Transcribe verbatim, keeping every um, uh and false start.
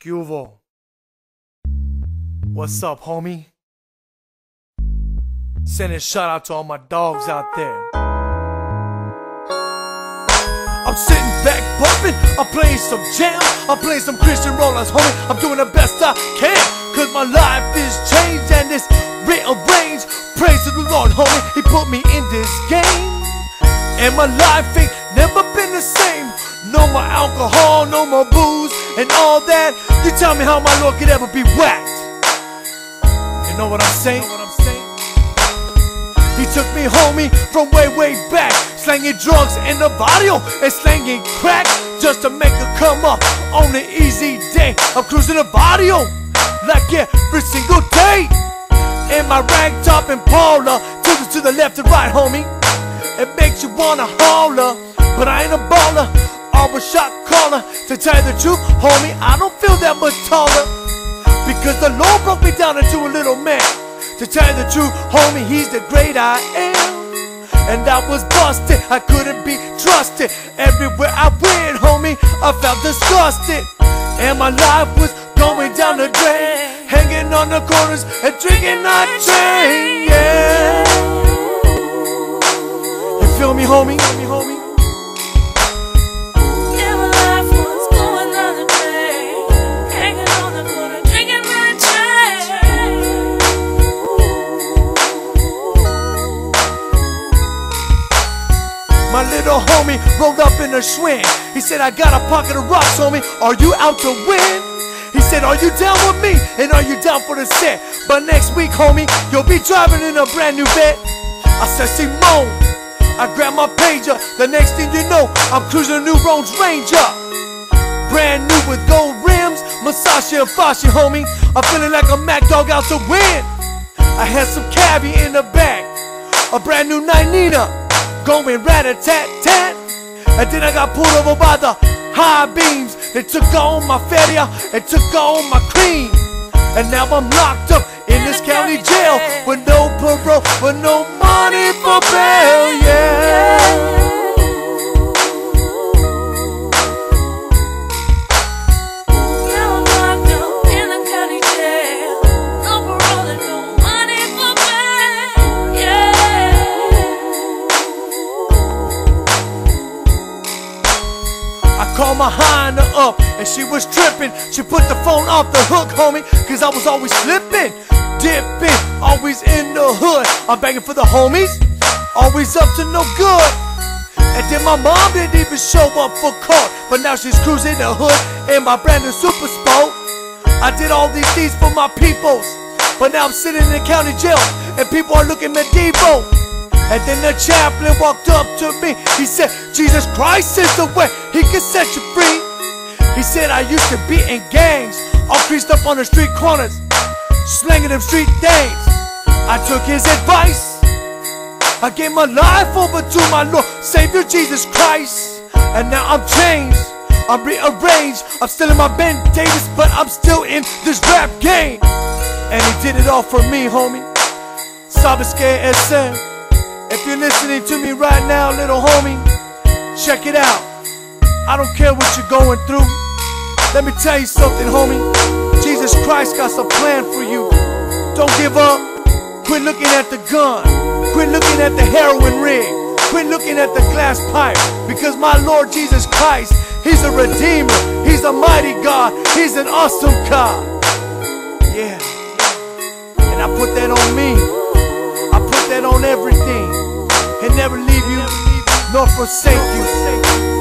¿Qué hubo? What's up, homie? Sending shout out to all my dogs out there. I'm sitting back bumping, I'm playing some jam, I'm playing some Christian rollers, homie. I'm doing the best I can, cause my life is changed and it's rearranged. Praise to the Lord, homie, He put me in this game, and my life ain't never been the same. No more alcohol, no more booze, and all that. You tell me how my Lord could ever be whacked. You know what I'm saying? He took me, homie, from way, way back, slanging drugs in the barrio and slanging crack just to make a come up on an easy day. I'm cruising the barrio like every single day in my rag top Impala, to the, to the left and right, homie. It makes you wanna holler, but I ain't a baller or a shot caller. To tell you the truth, homie, I don't feel that much taller, because the Lord broke me down into a little man. To tell you the truth, homie, He's the great I am, and I was busted, I couldn't be trusted. Everywhere I went, homie, I felt disgusted, and my life was going down the drain, hanging on the corners and drinking that chain, yeah. You feel me, homie? Feel me, homie? My little homie rolled up in a Schwinn. He said, I got a pocket of rocks, homie, are you out to win? He said, are you down with me, and are you down for the set? But next week, homie, you'll be driving in a brand new vet. I said, Simone. I grabbed my pager. The next thing you know, I'm cruising a new Rolls Ranger, brand new with gold rims, Masashi and Fashi, homie. I'm feeling like a Mac dog out to win. I had some cabbie in the bag, a brand new Nina, going rat-a-tat-tat. And then I got pulled over by the high beams. They took all my feria and took all my cream, and now I'm locked up in this county jail with no parole, with no money for bail, yeah. Called my Honda up and she was tripping. She put the phone off the hook, homie, cause I was always slipping, dipping, always in the hood. I'm begging for the homies, always up to no good. And then my mom didn't even show up for court, but now she's cruising the hood in my brand new Super Sport. I did all these things for my peoples, but now I'm sitting in the county jail and people are looking medieval. And then the chaplain walked up to me. He said, Jesus Christ is the way, He can set you free. He said, I used to be in gangs, all creased up on the street corners, slanging them street dames. I took his advice, I gave my life over to my Lord Savior Jesus Christ, and now I'm changed, I'm rearranged. I'm still in my Ben Davis, but I'm still in this rap game. And He did it all for me, homie. Sabiske S M. If you're listening to me right now, little homie, check it out. I don't care what you're going through. Let me tell you something, homie. Jesus Christ got some plan for you. Don't give up. Quit looking at the gun. Quit looking at the heroin rig. Quit looking at the glass pipe. Because my Lord Jesus Christ, He's a redeemer. He's a mighty God. He's an awesome God. Yeah. And I put that on me. I put that on everything. And never leave you, nor forsake you.